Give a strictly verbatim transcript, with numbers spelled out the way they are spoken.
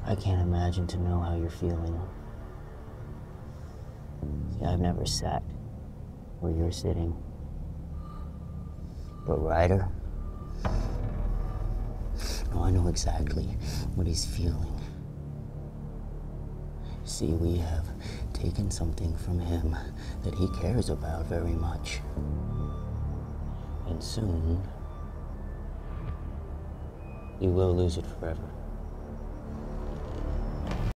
I can't imagine to know how you're feeling. See, I've never sat where you're sitting. But Ryder, oh, I know exactly what he's feeling. See, we have taken something from him that he cares about very much. And soon, you will lose it forever.